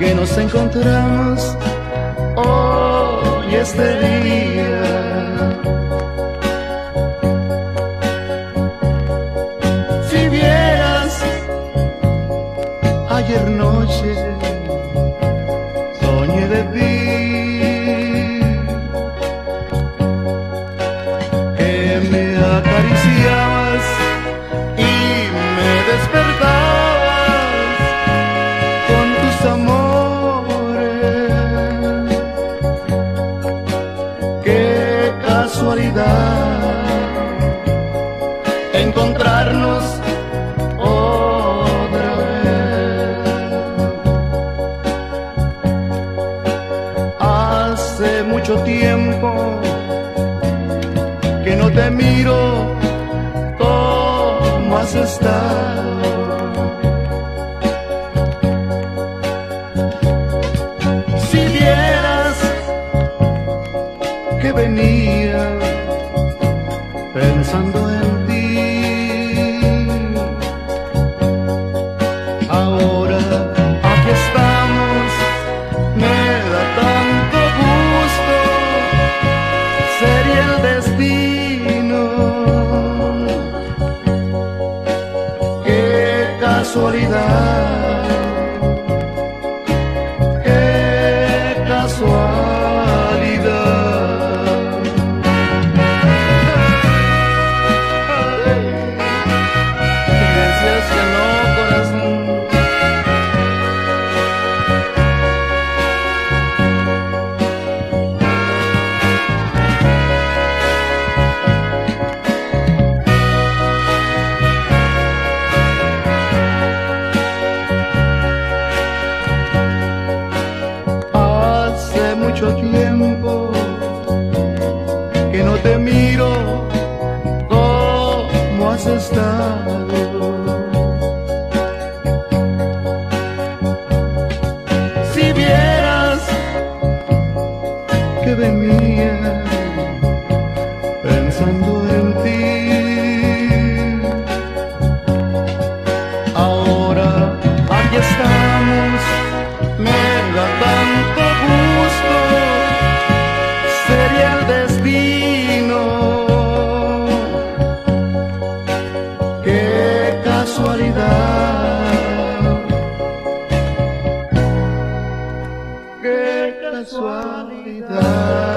que nos encontramos hoy este día. Si vieras ayer noche soñé de ti, que me acariciabas y me despertabas con tus amores. Qué casualidad encontrarnos otra vez. Hace mucho tiempo que no te miro, ¿cómo has estado? Si vieras que venía pensando en ti, ahora aquí estamos, me da tanto gusto, sería el destino. Qué casualidad, qué casualidad. Y decías que no, corazón. Hace mucho tiempo que no te miro, ¿cómo has estado? Si vieras que venía pensando en ti, ahora aquí estamos, me da tanto gusto, sería el destino. Qué casualidad, qué casualidad.